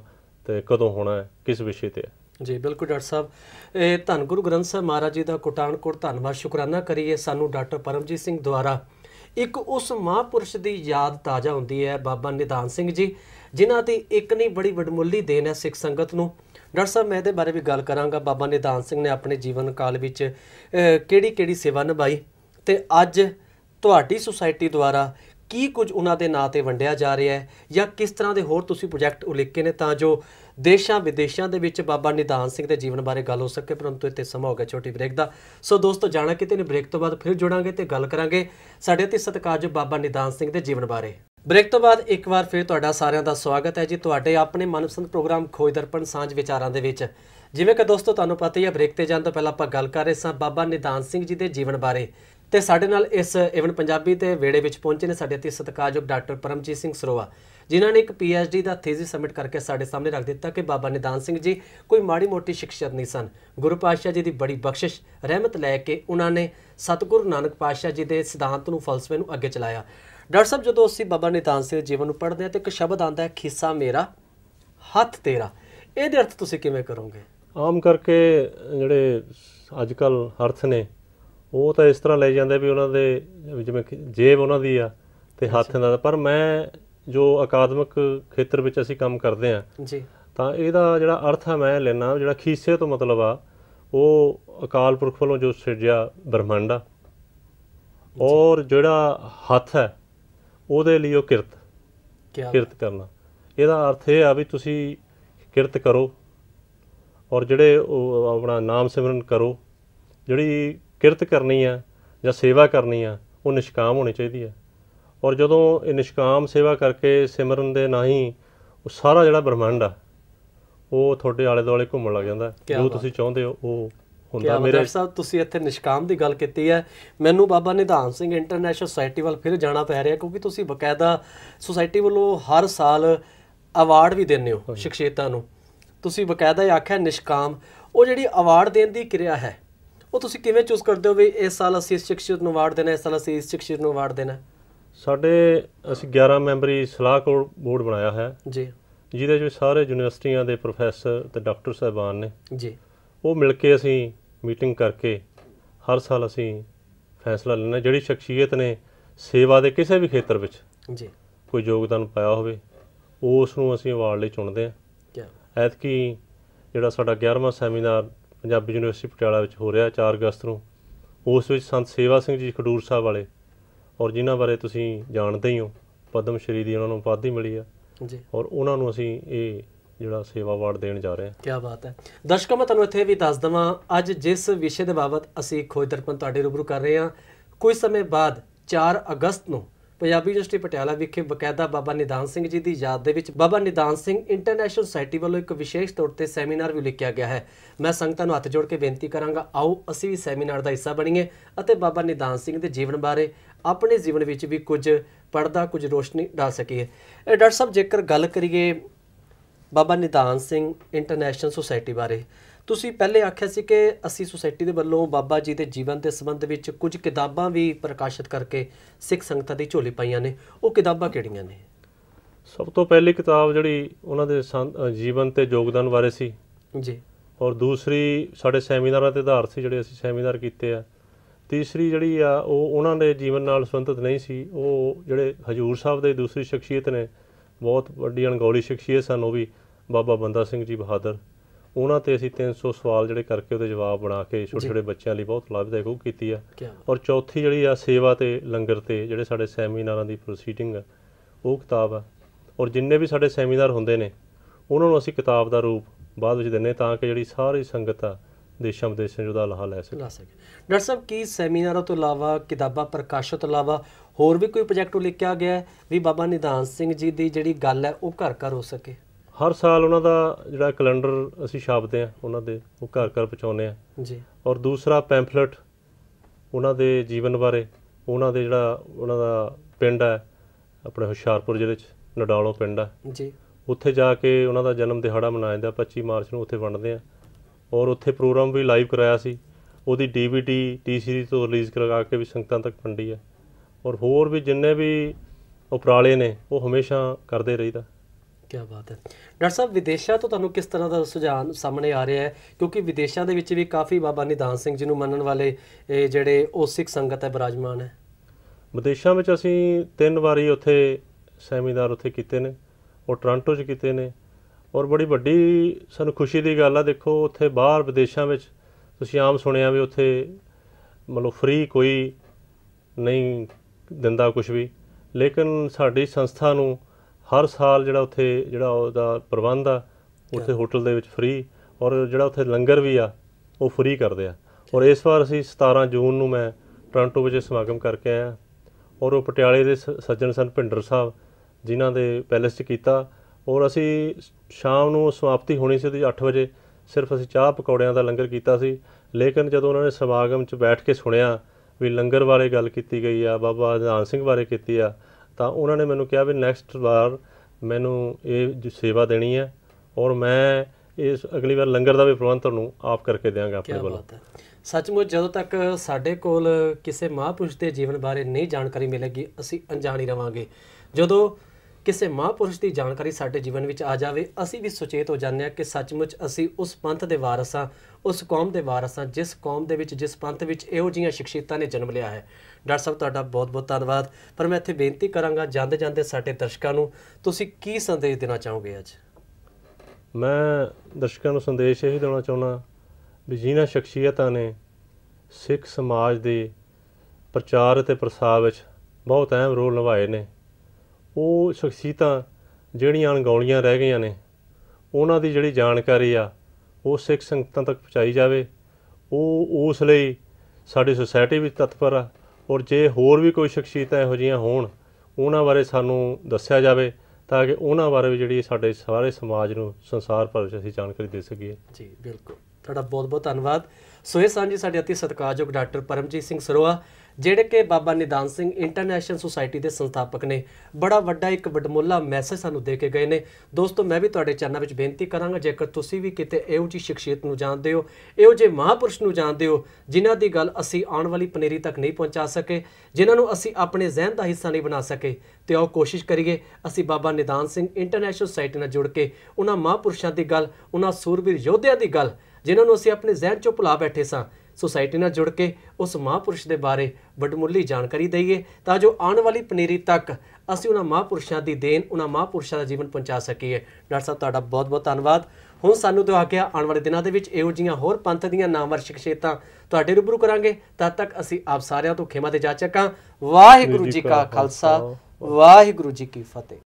Speaker 2: ਤੇ ਕਦੋਂ ਹੋਣਾ ਹੈ, ਕਿਸ ਵਿਸ਼ੇ ਤੇ ਹੈ।
Speaker 1: ਜੀ ਬਿਲਕੁਲ ਡਾਕਟਰ ਸਾਹਿਬ, ਇਹ ਧੰਨ ਗੁਰੂ ਗ੍ਰੰਥ ਸਾਹਿਬ ਮਹਾਰਾਜ ਜੀ ਦਾ ਕੋਟਾਨ-ਕੋਟ ਧੰਨਵਾਦ ਸ਼ੁਕਰਾਨਾ ਕਰੀਏ। ਸਾਨੂੰ ਡਾਕਟਰ ਪਰਮਜੀਤ ਸਿੰਘ ਦੁਆਰਾ ਇੱਕ ਉਸ ਮਹਾਂਪੁਰਸ਼ ਦੀ ਯਾਦ ਤਾਜ਼ਾ ਹੁੰਦੀ ਹੈ, ਬਾਬਾ ਨਿਧਾਨ ਸਿੰਘ ਜੀ, ਜਿਨ੍ਹਾਂ ਦੀ ਇੱਕ ਨਹੀਂ ਬੜੀ ਵਡਮੁੱਲੀ ਦੇਣ ਹੈ ਸਿੱਖ ਸੰਗਤ ਨੂੰ। ਡਾਕਟਰ ਸਾਹਿਬ ਮੈਂ ਇਹਦੇ ਬਾਰੇ ਵੀ ਗੱਲ ਕਰਾਂਗਾ, ਬਾਬਾ ਨਿਧਾਨ ਸਿੰਘ ਨੇ ਆਪਣੇ ਜੀਵਨ ਕਾਲ ਵਿੱਚ ਕਿਹੜੀ ਕਿਹੜੀ ਸੇਵਾ ਨਿਭਾਈ ਤੇ ਅੱਜ ਤੁਹਾਡੀ ਸੁਸਾਇਟੀ ਦੁਆਰਾ ਕੀ ਕੁਝ ਉਹਨਾਂ ਦੇ ਨਾਂ ਤੇ ਵੰਡਿਆ ਜਾ ਰਿਹਾ ਹੈ, ਜਾਂ ਕਿਸ ਤਰ੍ਹਾਂ ਦੇ ਹੋਰ ਤੁਸੀਂ ਪ੍ਰੋਜੈਕਟ ਉਲੀਕੇ ਨੇ ਤਾਂ ਜੋ ਦੇਸ਼ਾਂ ਵਿਦੇਸ਼ਾਂ ਦੇ ਵਿੱਚ ਬਾਬਾ ਨਿਧਾਨ ਸਿੰਘ ਦੇ ਜੀਵਨ ਬਾਰੇ ਗੱਲ ਹੋ ਸਕੇ। ਪਰੰਤੂ ਇੱਥੇ ਸਮਾਂ ਹੋ ਗਿਆ ਛੋਟੀ ਬ੍ਰੇਕ ਦਾ। ਸੋ ਦੋਸਤੋ ਜਾਣਾ ਕਿਤੇ ਨਹੀਂ, ਬ੍ਰੇਕ ਤੋਂ ਬਾਅਦ ਫਿਰ ਜੁੜਾਂਗੇ ਤੇ ਗੱਲ ਕਰਾਂਗੇ ਸਾਡੇ ਅਤੀ ਸਤਿਕਾਰਯੋਗ ਬਾਬਾ ਨਿਧਾਨ ਸਿੰਘ ਦੇ ਜੀਵਨ ਬਾਰੇ। ਬ੍ਰੇਕ ਤੋਂ ਬਾਅਦ ਇੱਕ ਵਾਰ ਫਿਰ ਤੁਹਾਡਾ ਸਾਰਿਆਂ ਦਾ ਸਵਾਗਤ ਹੈ ਜੀ ਤੁਹਾਡੇ ਆਪਣੇ ਮਨਪਸੰਦ ਪ੍ਰੋਗਰਾਮ ਖੋਜ ਦਰਪਣ ਸਾਂਝ ਵਿਚਾਰਾਂ ਦੇ ਵਿੱਚ। ਜਿਵੇਂ ਕਿ ਦੋਸਤੋ ਤੁਹਾਨੂੰ ਪਤਾ ਹੀ ਹੈ, ਬ੍ਰੇਕ ਤੇ ਜਾਣ ਤੋਂ ਪਹਿਲਾਂ ਆਪਾਂ ਗੱਲ ਕਰ ਰਹੇ ਸਾਂ ਬਾਬਾ ਨਿਧਾਨ ਸਿੰਘ ਜੀ ਦੇ ਜੀਵਨ ਬਾਰੇ, ਤੇ ਸਾਡੇ ਨਾਲ ਇਸ ਏਵਨ ਪੰਜਾਬੀ ਦੇ ਵੇੜੇ ਵਿੱਚ ਪਹੁੰਚੇ ਨੇ ਸਾਡੇ ਅਤੀ ਸਤਿਕਾਰਯੋਗ ਡਾਕਟਰ ਪਰਮਜੀਤ ਸਿੰਘ ਸਰੋਆ, ਜਿਨ੍ਹਾਂ ਨੇ ਇੱਕ ਪੀ ਐਚ ਡੀ ਦਾ ਥੀਸਿਸ ਸਬਮਿਟ ਕਰਕੇ ਸਾਡੇ ਸਾਹਮਣੇ ਰੱਖ ਦਿੱਤਾ ਕਿ ਬਾਬਾ ਨਿਧਾਨ ਸਿੰਘ ਜੀ ਕੋਈ ਮਾੜੀ ਮੋਟੀ ਸ਼ਖਸੀਅਤ ਨਹੀਂ ਸਨ। ਗੁਰੂ ਪਾਤਸ਼ਾਹ ਜੀ ਦੀ ਬੜੀ ਬਖਸ਼ਿਸ਼ ਰਹਿਮਤ ਲੈ ਕੇ ਉਹਨਾਂ ਨੇ ਸਤਿਗੁਰੂ ਨਾਨਕ ਪਾਤਸ਼ਾਹ ਜੀ ਦੇ ਸਿਧਾਂਤ ਨੂੰ, ਫਲਸਫੇ ਨੂੰ ਅੱਗੇ ਚਲਾਇਆ। ਡਾਕਟਰ ਸਾਹਿਬ ਜਦੋਂ ਅਸੀਂ ਬਾਬਾ ਨਿਧਾਨ ਸਿੰਘ ਦੇ ਜੀਵਨ ਨੂੰ ਪੜ੍ਹਦੇ ਹਾਂ ਤਾਂ ਇੱਕ ਸ਼ਬਦ ਆਉਂਦਾ ਹੈ, ਖਿੱਸਾ ਮੇਰਾ ਹੱਥ ਤੇਰਾ। ਇਹਦੇ ਅਰਥ ਤੁਸੀਂ ਕਿਵੇਂ ਕਰੋਗੇ?
Speaker 2: ਆਮ ਕਰਕੇ ਜਿਹੜੇ ਅੱਜ ਕੱਲ੍ਹ ਅਰਥ ਨੇ ਉਹ ਤਾਂ ਇਸ ਤਰ੍ਹਾਂ ਲੈ ਜਾਂਦੇ ਵੀ ਉਹਨਾਂ ਦੇ ਜਿਵੇਂ ਜੇਬ ਉਹਨਾਂ ਦੀ ਆ ਤੇ ਹੱਥ ਦਾ, ਪਰ ਮੈਂ ਜੋ ਅਕਾਦਮਿਕ ਖੇਤਰ ਵਿੱਚ ਅਸੀਂ ਕੰਮ ਕਰਦੇ ਹਾਂ
Speaker 1: ਜੀ
Speaker 2: ਤਾਂ ਇਹਦਾ ਜਿਹੜਾ ਅਰਥ ਆ ਮੈਂ ਲੈਣਾ, ਜਿਹੜਾ ਖੀਸੇ ਤੋਂ ਮਤਲਬ ਆ ਉਹ ਅਕਾਲ ਪੁਰਖ ਵੱਲੋਂ ਜੋ ਸਿਰਜਿਆ ਬ੍ਰਹਮੰਡ ਆ, ਔਰ ਜਿਹੜਾ ਹੱਥ ਹੈ ਉਹਦੇ ਲਈ ਉਹ ਕਿਰਤ ਕਿਰਤ ਕਰਨਾ। ਇਹਦਾ ਅਰਥ ਇਹ ਆ ਵੀ ਤੁਸੀਂ ਕਿਰਤ ਕਰੋ ਔਰ ਜਿਹੜੇ ਉਹ ਆਪਣਾ ਨਾਮ ਸਿਮਰਨ ਕਰੋ। ਜਿਹੜੀ ਕਿਰਤ ਕਰਨੀ ਆ ਜਾਂ ਸੇਵਾ ਕਰਨੀ ਆ ਉਹ ਨਿਸ਼ਕਾਮ ਹੋਣੀ ਚਾਹੀਦੀ ਹੈ, ਔਰ ਜਦੋਂ ਇਹ ਨਿਸ਼ਕਾਮ ਸੇਵਾ ਕਰਕੇ ਸਿਮਰਨ ਦੇ ਨਾਹੀਂ ਉਹ ਸਾਰਾ ਜਿਹੜਾ ਬ੍ਰਹਮੰਡ ਆ ਉਹ ਤੁਹਾਡੇ ਆਲੇ ਦੁਆਲੇ ਘੁੰਮਣ ਲੱਗ ਜਾਂਦਾ। ਜੋ ਤੁਸੀਂ ਚਾਹੁੰਦੇ ਹੋ ਉਹ ਹੁੰਦਾ। ਮੇਰੇ
Speaker 1: ਸਾਹਿਬ ਤੁਸੀਂ ਇੱਥੇ ਨਿਸ਼ਕਾਮ ਦੀ ਗੱਲ ਕੀਤੀ ਹੈ, ਮੈਨੂੰ ਬਾਬਾ ਨਿਧਾਨ ਸਿੰਘ ਇੰਟਰਨੈਸ਼ਨਲ ਸੁਸਾਇਟੀ ਵੱਲ ਫਿਰ ਜਾਣਾ ਪੈ ਰਿਹਾ, ਕਿਉਂਕਿ ਤੁਸੀਂ ਬਕਾਇਦਾ ਸੁਸਾਇਟੀ ਵੱਲੋਂ ਹਰ ਸਾਲ ਅਵਾਰਡ ਵੀ ਦਿੰਦੇ ਹੋ ਸ਼ਖਸੀਅਤਾਂ ਨੂੰ। ਤੁਸੀਂ ਬਕਾਇਦਾ ਇਹ ਆਖਿਆ ਨਿਸ਼ਕਾਮ, ਉਹ ਜਿਹੜੀ ਅਵਾਰਡ ਦੇਣ ਦੀ ਕਿਰਿਆ ਹੈ ਉਹ ਤੁਸੀਂ ਕਿਵੇਂ ਚੂਜ਼ ਕਰਦੇ ਹੋ ਵੀ ਇਸ ਸਾਲ ਅਸੀਂ ਇਸ ਸ਼ਖਸੀਅਤ ਨੂੰ ਅਵਾਰਡ ਦੇਣਾ, ਇਸ ਸਾਲ ਅਸੀਂ ਇਸ ਸ਼ਖਸੀਅਤ ਨੂੰ ਅਵਾਰਡ ਦੇਣਾ?
Speaker 2: ਸਾਡੇ ਅਸੀਂ ਗਿਆਰਾਂ ਮੈਂਬਰੀ ਸਲਾਹਕਾਰ ਬੋਰਡ ਬਣਾਇਆ ਹੈ
Speaker 1: ਜੀ, ਜਿਹਦੇ
Speaker 2: ਵਿੱਚ ਸਾਰੇ ਯੂਨੀਵਰਸਿਟੀਆਂ ਦੇ ਪ੍ਰੋਫੈਸਰ ਤੇ ਡਾਕਟਰ ਸਾਹਿਬਾਨ ਨੇ
Speaker 1: ਜੀ।
Speaker 2: ਉਹ ਮਿਲ ਕੇ ਅਸੀਂ ਮੀਟਿੰਗ ਕਰਕੇ ਹਰ ਸਾਲ ਅਸੀਂ ਫੈਸਲਾ ਲੈਣਾ ਜਿਹੜੀ ਸ਼ਖਸੀਅਤ ਨੇ ਸੇਵਾ ਦੇ ਕਿਸੇ ਵੀ ਖੇਤਰ ਵਿੱਚ
Speaker 1: ਜੀ
Speaker 2: ਕੋਈ ਯੋਗਦਾਨ ਪਾਇਆ ਹੋਵੇ ਉਸ ਨੂੰ ਅਸੀਂ ਅਵਾਰਡ ਲਈ ਚੁਣਦੇ ਹਾਂ। ਐਤਕੀ ਜਿਹੜਾ ਸਾਡਾ ਗਿਆਰਵਾਂ ਸੈਮੀਨਾਰ ਪੰਜਾਬੀ ਯੂਨੀਵਰਸਿਟੀ ਪਟਿਆਲਾ ਵਿੱਚ ਹੋ ਰਿਹਾ ਚਾਰ ਅਗਸਤ ਨੂੰ, ਉਸ ਵਿੱਚ ਸੰਤ ਸੇਵਾ ਸਿੰਘ ਜੀ ਖਡੂਰ ਸਾਹਿਬ ਵਾਲੇ, ਔਰ ਜਿਨ੍ਹਾਂ ਬਾਰੇ ਤੁਸੀਂ ਜਾਣਦੇ ਹੀ ਹੋ, ਪਦਮ ਸ਼੍ਰੀ ਦੀ ਉਹਨਾਂ ਨੂੰ ਉਪਾਧੀ ਮਿਲੀ ਆ
Speaker 1: ਜੀ,
Speaker 2: ਔਰ ਉਹਨਾਂ ਨੂੰ ਅਸੀਂ ਇਹ ਜਿਹੜਾ ਸੇਵਾ ਅਵਾਰਡ ਦੇਣ ਜਾ ਰਹੇ ਹਾਂ।
Speaker 1: ਕੀ ਬਾਤ ਹੈ। ਦਰਸ਼ਕਾਂ ਮੈਂ ਤੁਹਾਨੂੰ ਇੱਥੇ ਵੀ ਦੱਸ ਦੇਵਾਂ, ਅੱਜ ਜਿਸ ਵਿਸ਼ੇ ਦੇ ਬਾਬਤ ਅਸੀਂ ਖੋਜ ਦਰਪਣ ਤੁਹਾਡੇ ਰੂਬਰੂ ਕਰ ਰਹੇ ਹਾਂ, ਕੁਝ ਸਮੇਂ ਬਾਅਦ ਚਾਰ ਅਗਸਤ ਨੂੰ ਪੰਜਾਬੀ ਯੂਨੀਵਰਸਿਟੀ ਪਟਿਆਲਾ ਵਿਖੇ ਬਕਾਇਦਾ ਬਾਬਾ ਨਿਧਾਨ ਸਿੰਘ ਜੀ ਦੀ ਯਾਦ ਦੇ ਵਿੱਚ ਬਾਬਾ ਨਿਧਾਨ ਸਿੰਘ ਇੰਟਰਨੈਸ਼ਨਲ ਸੁਸਾਇਟੀ ਵੱਲੋਂ ਇੱਕ ਵਿਸ਼ੇਸ਼ ਤੌਰ ਤੇ ਸੈਮੀਨਾਰ ਵੀ ਲਿਖਿਆ ਗਿਆ ਹੈ। ਮੈਂ ਸੰਗਤਾਂ ਨੂੰ ਹੱਥ ਜੋੜ ਕੇ ਬੇਨਤੀ ਕਰਾਂਗਾ, ਆਓ ਅਸੀਂ ਵੀ ਸੈਮੀਨਾਰ ਦਾ ਹਿੱਸਾ ਬਣੀਏ ਅਤੇ ਬਾਬਾ ਨਿਧਾਨ ਸਿੰਘ ਦੇ ਜੀਵਨ ਬਾਰੇ ਆਪਣੇ ਜੀਵਨ ਵਿੱਚ ਵੀ ਕੁਝ ਪੜ੍ਹਦਾ, ਕੁਝ ਰੋਸ਼ਨੀ ਡਾਲ ਸਕੀਏ। ਡਾਕਟਰ ਸਾਹਿਬ ਜੇਕਰ ਗੱਲ ਕਰੀਏ ਬਾਬਾ ਨਿਧਾਨ ਸਿੰਘ ਇੰਟਰਨੈਸ਼ਨਲ ਸੁਸਾਇਟੀ ਬਾਰੇ, ਤੁਸੀਂ ਪਹਿਲੇ ਆਖਿਆ ਸੀ ਕਿ ਅਸੀਂ ਸੁਸਾਇਟੀ ਦੇ ਵੱਲੋਂ ਬਾਬਾ ਜੀ ਦੇ ਜੀਵਨ ਦੇ ਸੰਬੰਧ ਵਿੱਚ ਕੁਝ ਕਿਤਾਬਾਂ ਵੀ ਪ੍ਰਕਾਸ਼ਿਤ ਕਰਕੇ ਸਿੱਖ ਸੰਗਤਾਂ ਦੀ ਝੋਲੀ ਪਾਈਆਂ ਨੇ, ਉਹ ਕਿਤਾਬਾਂ ਕਿਹੜੀਆਂ ਨੇ?
Speaker 2: ਸਭ ਤੋਂ ਪਹਿਲੀ ਕਿਤਾਬ ਜਿਹੜੀ ਉਹਨਾਂ ਦੇ ਜੀਵਨ ਤੇ ਯੋਗਦਾਨ ਬਾਰੇ ਸੀ
Speaker 1: ਜੀ,
Speaker 2: ਔਰ ਦੂਸਰੀ ਸਾਡੇ ਸੈਮੀਨਾਰਾਂ ਤੇ ਆਧਾਰ ਸੀ ਜਿਹੜੇ ਅਸੀਂ ਸੈਮੀਨਾਰ ਕੀਤੇ ਆ। ਤੀਸਰੀ ਜਿਹੜੀ ਆ ਉਹ ਉਹਨਾਂ ਦੇ ਜੀਵਨ ਨਾਲ ਸੰਬੰਧਿਤ ਨਹੀਂ ਸੀ, ਉਹ ਜਿਹੜੇ ਹਜੂਰ ਸਾਹਿਬ ਦੇ ਦੂਸਰੀ ਸ਼ਖਸੀਅਤ ਨੇ, ਬਹੁਤ ਵੱਡੀ ਅਣਗੌਲੀ ਸ਼ਖਸੀਅਤ ਸਨ, ਉਹ ਵੀ ਬਾਬਾ ਬੰਦਾ ਸਿੰਘ ਜੀ ਬਹਾਦਰ। ਉਹਨਾਂ ਤੇ ਅਸੀਂ ਤਿੰਨ ਸੌ ਸਵਾਲ ਜਿਹੜੇ ਕਰਕੇ ਉਹਦੇ ਜਵਾਬ ਬਣਾ ਕੇ ਛੋਟੇ ਛੋਟੇ ਬੱਚਿਆਂ ਲਈ ਬਹੁਤ ਲਾਭਦਾਇਕ ਉਹ ਕੀਤੀ ਆ। ਔਰ ਚੌਥੀ ਜਿਹੜੀ ਆ ਸੇਵਾ ਤੇ ਲੰਗਰ ਤੇ ਜਿਹੜੇ ਸਾਡੇ ਸੈਮੀਨਾਰਾਂ ਦੀ ਪ੍ਰੋਸੀਡਿੰਗ ਆ ਉਹ ਕਿਤਾਬ ਆ। ਔਰ ਜਿੰਨੇ ਵੀ ਸਾਡੇ ਸੈਮੀਨਾਰ ਹੁੰਦੇ ਨੇ ਉਹਨਾਂ ਨੂੰ ਅਸੀਂ ਕਿਤਾਬ ਦਾ ਰੂਪ ਬਾਅਦ ਵਿੱਚ ਦਿੰਦੇ ਤਾਂ ਕਿ ਜਿਹੜੀ ਸਾਰੀ ਸੰਗਤ ਆ ਦੇਸ਼ਾਂ ਵਿਦੇਸ਼ਾਂ 'ਚ ਉਹਦਾ ਲਾਹਾ ਲੈ ਸਕੇ।
Speaker 1: ਡਾਕਟਰ ਸਾਹਿਬ ਕੀ ਸੈਮੀਨਾਰਾਂ ਤੋਂ ਇਲਾਵਾ, ਕਿਤਾਬਾਂ ਪ੍ਰਕਾਸ਼ਿਤ ਤੋਂ ਇਲਾਵਾ ਹੋਰ ਵੀ ਕੋਈ ਪ੍ਰੋਜੈਕਟ ਲਿਖਿਆ ਗਿਆ ਹੈ ਵੀ ਬਾਬਾ ਨਿਧਾਨ ਸਿੰਘ ਜੀ ਦੀ ਜਿਹੜੀ ਗੱਲ ਹੈ ਉਹ ਘਰ ਘਰ ਹੋ ਸਕੇ?
Speaker 2: ਹਰ ਸਾਲ ਉਹਨਾਂ ਦਾ ਜਿਹੜਾ ਕੈਲੰਡਰ ਅਸੀਂ ਛਾਪਦੇ ਹਾਂ, ਉਹਨਾਂ ਦੇ ਉਹ ਘਰ ਘਰ ਪਹੁੰਚਾਉਂਦੇ ਹਾਂ
Speaker 1: ਜੀ।
Speaker 2: ਔਰ ਦੂਸਰਾ ਪੈਂਫਲੇਟ ਉਹਨਾਂ ਦੇ ਜੀਵਨ ਬਾਰੇ, ਉਹਨਾਂ ਦੇ ਜਿਹੜਾ ਉਹਨਾਂ ਦਾ ਪਿੰਡ ਹੈ ਆਪਣੇ ਹੁਸ਼ਿਆਰਪੁਰ ਜ਼ਿਲ੍ਹੇ 'ਚ ਨਡਾਲੋਂ ਪਿੰਡ ਹੈ
Speaker 1: ਜੀ,
Speaker 2: ਉੱਥੇ ਜਾ ਕੇ ਉਹਨਾਂ ਦਾ ਜਨਮ ਦਿਹਾੜਾ ਮਨਾਇਆ ਜਾਂਦਾ ਪੱਚੀ ਮਾਰਚ ਨੂੰ, ਉੱਥੇ ਵੰਡਦੇ ਹਾਂ। ਔਰ ਉੱਥੇ ਪ੍ਰੋਗਰਾਮ ਵੀ ਲਾਈਵ ਕਰਾਇਆ ਸੀ, ਉਹਦੀ D V D T series ਤੋਂ ਰਿਲੀਜ਼ ਕਰਵਾ ਕੇ ਵੀ ਸੰਗਤਾਂ ਤੱਕ ਵੰਡੀ ਹੈ। ਔਰ ਹੋਰ ਵੀ ਜਿੰਨੇ ਵੀ ਉਪਰਾਲੇ ਨੇ ਉਹ ਹਮੇਸ਼ਾ ਕਰਦੇ ਰਹੀਦਾ।
Speaker 1: ਕੀ ਬਾਤ ਹੈ ਡਾਕਟਰ ਸਾਹਿਬ, ਵਿਦੇਸ਼ਾਂ ਤੋਂ ਤੁਹਾਨੂੰ ਕਿਸ ਤਰ੍ਹਾਂ ਦਾ ਸੁਝਾਅ ਸਾਹਮਣੇ ਆ ਰਿਹਾ ਹੈ? ਕਿਉਂਕਿ ਵਿਦੇਸ਼ਾਂ ਦੇ ਵਿੱਚ ਵੀ ਕਾਫੀ ਬਾਬਾ ਨਿਧਾਨ ਸਿੰਘ ਜੀ ਨੂੰ ਮੰਨਣ ਵਾਲੇ ਇਹ ਜਿਹੜੇ ਉਹ ਸਿੱਖ ਸੰਗਤ ਹੈ ਬਿਰਾਜਮਾਨ ਹੈ।
Speaker 2: ਵਿਦੇਸ਼ਾਂ ਵਿੱਚ ਅਸੀਂ ਤਿੰਨ ਵਾਰੀ ਉੱਥੇ ਸੈਮੀਨਾਰ ਉੱਥੇ ਕੀਤੇ ਨੇ, ਉਹ ਟੋਰਾਂਟੋ 'ਚ ਕੀਤੇ ਨੇ, ਔਰ ਬੜੀ ਵੱਡੀ ਸਾਨੂੰ ਖੁਸ਼ੀ ਦੀ ਗੱਲ ਆ। ਦੇਖੋ ਉੱਥੇ ਬਾਹਰ ਵਿਦੇਸ਼ਾਂ ਵਿੱਚ ਤੁਸੀਂ ਆਮ ਸੁਣਿਆ ਵੀ ਉੱਥੇ ਮਤਲਬ ਫ੍ਰੀ ਕੋਈ ਨਹੀਂ ਦਿੰਦਾ ਕੁਛ ਵੀ, ਲੇਕਿਨ ਸਾਡੀ ਸੰਸਥਾ ਨੂੰ ਹਰ ਸਾਲ ਜਿਹੜਾ ਉੱਥੇ ਜਿਹੜਾ ਉਹਦਾ ਪ੍ਰਬੰਧ ਆ ਉੱਥੇ ਹੋਟਲ ਦੇ ਵਿੱਚ ਫ੍ਰੀ, ਔਰ ਜਿਹੜਾ ਉੱਥੇ ਲੰਗਰ ਵੀ ਆ ਉਹ ਫ੍ਰੀ ਕਰਦੇ ਆ। ਔਰ ਇਸ ਵਾਰ ਅਸੀਂ ਸਤਾਰਾਂ ਜੂਨ ਨੂੰ ਮੈਂ ਟੋਰਾਂਟੋ ਵਿੱਚ ਸਮਾਗਮ ਕਰਕੇ ਆਇਆ, ਔਰ ਉਹ ਪਟਿਆਲੇ ਦੇ ਸ ਸੱਜਣ ਸਨ ਭਿੰਡਰ ਸਾਹਿਬ ਜਿਨ੍ਹਾਂ ਦੇ ਪੈਲੇਸ 'ਚ ਕੀਤਾ। ਔਰ ਅਸੀਂ ਸ਼ਾਮ ਨੂੰ ਸਮਾਪਤੀ ਹੋਣੀ ਸੀ ਉਹਦੀ ਅੱਠ ਵਜੇ, ਸਿਰਫ ਅਸੀਂ ਚਾਹ ਪਕੌੜਿਆਂ ਦਾ ਲੰਗਰ ਕੀਤਾ ਸੀ। ਲੇਕਿਨ ਜਦੋਂ ਉਹਨਾਂ ਨੇ ਸਮਾਗਮ 'ਚ ਬੈਠ ਕੇ ਸੁਣਿਆ ਵੀ ਲੰਗਰ ਬਾਰੇ ਗੱਲ ਕੀਤੀ ਗਈ ਆ, ਬਾਬਾ ਨਿਧਾਨ ਸਿੰਘ ਬਾਰੇ ਕੀਤੀ ਆ, ਤਾਂ ਉਹਨਾਂ ਨੇ ਮੈਨੂੰ ਕਿਹਾ ਵੀ ਨੈਕਸਟ ਵਾਰ ਮੈਨੂੰ ਇਹ ਸੇਵਾ ਦੇਣੀ ਹੈ, ਔਰ ਮੈਂ ਇਸ ਅਗਲੀ ਵਾਰ ਲੰਗਰ ਦਾ ਵੀ ਪ੍ਰਬੰਧ ਤੁਹਾਨੂੰ ਆਪ ਕਰਕੇ ਦਿਆਂਗਾ ਆਪਣੇ ਵੱਲੋਂ।
Speaker 1: ਸੱਚਮੁੱਚ ਜਦੋਂ ਤੱਕ ਸਾਡੇ ਕੋਲ ਕਿਸੇ ਮਹਾਂਪੁਰਸ਼ ਦੇ ਜੀਵਨ ਬਾਰੇ ਨਹੀਂ ਜਾਣਕਾਰੀ ਮਿਲੇਗੀ, ਅਸੀਂ ਅਣਜਾਣ ਹੀ ਰਵਾਂਗੇ। ਜਦੋਂ ਕਿਸੇ ਮਹਾਂਪੁਰਸ਼ ਦੀ ਜਾਣਕਾਰੀ ਸਾਡੇ ਜੀਵਨ ਵਿੱਚ ਆ ਜਾਵੇ, ਅਸੀਂ ਵੀ ਸੁਚੇਤ ਹੋ ਜਾਂਦੇ ਹਾਂ ਕਿ ਸੱਚਮੁੱਚ ਅਸੀਂ ਉਸ ਪੰਥ ਦੇ ਵਾਰਸ ਹਾਂ, ਉਸ ਕੌਮ ਦੇ ਵਾਰਸ ਹਾਂ ਜਿਸ ਕੌਮ ਦੇ ਵਿੱਚ, ਜਿਸ ਪੰਥ ਵਿੱਚ ਇਹੋ ਜਿਹੀਆਂ ਸ਼ਖਸੀਅਤਾਂ ਨੇ ਜਨਮ ਲਿਆ ਹੈ। ਡਾਕਟਰ ਸਾਹਿਬ ਤੁਹਾਡਾ ਬਹੁਤ ਬਹੁਤ ਧੰਨਵਾਦ। ਪਰ ਮੈਂ ਇੱਥੇ ਬੇਨਤੀ ਕਰਾਂਗਾ, ਜਾਂਦੇ ਜਾਂਦੇ ਸਾਡੇ ਦਰਸ਼ਕਾਂ ਨੂੰ ਤੁਸੀਂ ਕੀ ਸੰਦੇਸ਼ ਦੇਣਾ ਚਾਹੋਗੇ ਅੱਜ?
Speaker 2: ਮੈਂ ਦਰਸ਼ਕਾਂ ਨੂੰ ਸੰਦੇਸ਼ ਇਹੀ ਦੇਣਾ ਚਾਹੁੰਦਾ ਵੀ ਜਿਨ੍ਹਾਂ ਸ਼ਖਸੀਅਤਾਂ ਨੇ ਸਿੱਖ ਸਮਾਜ ਦੇ ਪ੍ਰਚਾਰ ਅਤੇ ਪ੍ਰਸਾਰ ਵਿੱਚ ਬਹੁਤ ਅਹਿਮ ਰੋਲ ਨਿਭਾਏ ਨੇ, ਉਹ ਸ਼ਖਸੀਅਤਾਂ ਜਿਹੜੀਆਂ ਅਣਗੌਲੀਆਂ ਰਹਿ ਗਈਆਂ ਨੇ, ਉਹਨਾਂ ਦੀ ਜਿਹੜੀ ਜਾਣਕਾਰੀ ਆ ਉਹ ਸਿੱਖ ਸੰਗਤਾਂ ਤੱਕ ਪਹੁੰਚਾਈ ਜਾਵੇ। ਉਹ ਉਸ ਲਈ ਸਾਡੀ ਸੁਸਾਇਟੀ ਵਿੱਚ ਤਤਪਰ ਆ, ਔਰ ਜੇ ਹੋਰ ਵੀ ਕੋਈ ਸ਼ਖਸੀਅਤਾਂ ਇਹੋ ਜਿਹੀਆਂ ਹੋਣ ਉਹਨਾਂ ਬਾਰੇ ਸਾਨੂੰ ਦੱਸਿਆ ਜਾਵੇ, ਤਾਂ ਕਿ ਉਹਨਾਂ ਬਾਰੇ ਵੀ ਜਿਹੜੀ ਸਾਡੇ ਸਾਰੇ ਸਮਾਜ ਨੂੰ ਸੰਸਾਰ ਭਰ ਵਿੱਚ ਅਸੀਂ ਜਾਣਕਾਰੀ ਦੇ ਸਕੀਏ।
Speaker 1: ਜੀ ਬਿਲਕੁਲ, ਤੁਹਾਡਾ ਬਹੁਤ ਬਹੁਤ ਧੰਨਵਾਦ। ਸੋ ਇਹ ਸਨ ਜੀ ਸਾਡੇ ਅਤੀ ਸਤਿਕਾਰਯੋਗ ਡਾਕਟਰ ਪਰਮਜੀਤ ਸਿੰਘ ਸਰੋਆ, ਜਿਹੜੇ ਕਿ ਬਾਬਾ ਨਿਧਾਨ ਸਿੰਘ ਇੰਟਰਨੈਸ਼ਨਲ ਸੁਸਾਇਟੀ ਦੇ ਸੰਸਥਾਪਕ ਨੇ। ਬੜਾ ਵੱਡਾ ਇੱਕ ਵਡਮੁੱਲਾ ਮੈਸੇਜ ਸਾਨੂੰ ਦੇ ਕੇ ਗਏ ਨੇ। ਦੋਸਤੋ, ਮੈਂ ਵੀ ਤੁਹਾਡੇ ਚਰਨਾਂ ਵਿੱਚ ਬੇਨਤੀ ਕਰਾਂਗਾ, ਜੇਕਰ ਤੁਸੀਂ ਵੀ ਕਿਤੇ ਇਹੋ ਜਿਹੀ ਸ਼ਖਸੀਅਤ ਨੂੰ ਜਾਣਦੇ ਹੋ, ਇਹੋ ਜਿਹੇ ਮਹਾਂਪੁਰਸ਼ ਨੂੰ ਜਾਣਦੇ ਹੋ ਜਿਨ੍ਹਾਂ ਦੀ ਗੱਲ ਅਸੀਂ ਆਉਣ ਵਾਲੀ ਪਨੀਰੀ ਤੱਕ ਨਹੀਂ ਪਹੁੰਚਾ ਸਕੇ, ਜਿਨ੍ਹਾਂ ਨੂੰ ਅਸੀਂ ਆਪਣੇ ਜ਼ਹਿਨ ਦਾ ਹਿੱਸਾ ਨਹੀਂ ਬਣਾ ਸਕੇ, ਤੇ ਆਓ ਕੋਸ਼ਿਸ਼ ਕਰੀਏ ਅਸੀਂ ਬਾਬਾ ਨਿਧਾਨ ਸਿੰਘ ਇੰਟਰਨੈਸ਼ਨਲ ਸੁਸਾਇਟੀ ਨਾਲ ਜੁੜ ਕੇ ਉਹਨਾਂ ਮਹਾਂਪੁਰਸ਼ਾਂ ਦੀ ਗੱਲ, ਉਹਨਾਂ ਸੂਰਬੀਰ ਯੋਧਿਆਂ ਦੀ ਗੱਲ ਜਿਨ੍ਹਾਂ ਨੂੰ ਅਸੀਂ ਆਪਣੇ ਜ਼ਹਿਨ 'ਚੋਂ ਭੁਲਾ ਬੈਠੇ ਸਾਂ, ਸੁਸਾਇਟੀ ਨਾਲ ਜੁੜ ਕੇ ਉਸ ਮਹਾਂਪੁਰਸ਼ ਦੇ ਬਾਰੇ ਵਡਮੁੱਲੀ ਜਾਣਕਾਰੀ ਦਈਏ, ਤਾਂ ਜੋ ਆਉਣ ਵਾਲੀ ਪਨੀਰੀ ਤੱਕ ਅਸੀਂ ਉਹਨਾਂ ਮਹਾਂਪੁਰਸ਼ਾਂ ਦੀ ਦੇਣ, ਉਹਨਾਂ ਮਹਾਂਪੁਰਸ਼ਾਂ ਦਾ ਜੀਵਨ ਪਹੁੰਚਾ ਸਕੀਏ। ਡਾਕਟਰ ਸਾਹਿਬ ਤੁਹਾਡਾ ਬਹੁਤ ਬਹੁਤ ਧੰਨਵਾਦ। ਹੁਣ ਸਾਨੂੰ ਦਿਓ ਆਗਿਆ, ਆਉਣ ਵਾਲੇ ਦਿਨਾਂ ਦੇ ਵਿੱਚ ਇਹੋ ਜਿਹੀਆਂ ਹੋਰ ਪੰਥ ਦੀਆਂ ਨਾਮਵਰ ਸ਼ਖਸੀਅਤਾਂ ਤੁਹਾਡੇ ਰੂਬਰੂ ਕਰਾਂਗੇ। ਤਦ ਤੱਕ ਅਸੀਂ ਆਪ ਸਾਰਿਆਂ ਤੋਂ ਖਿਮਾ ਤੇ ਜਾਚਕਾਂ। ਵਾਹਿਗੁਰੂ ਜੀ ਕਾ ਖਾਲਸਾ, ਵਾਹਿਗੁਰੂ ਜੀ ਕੀ ਫਤਿਹ।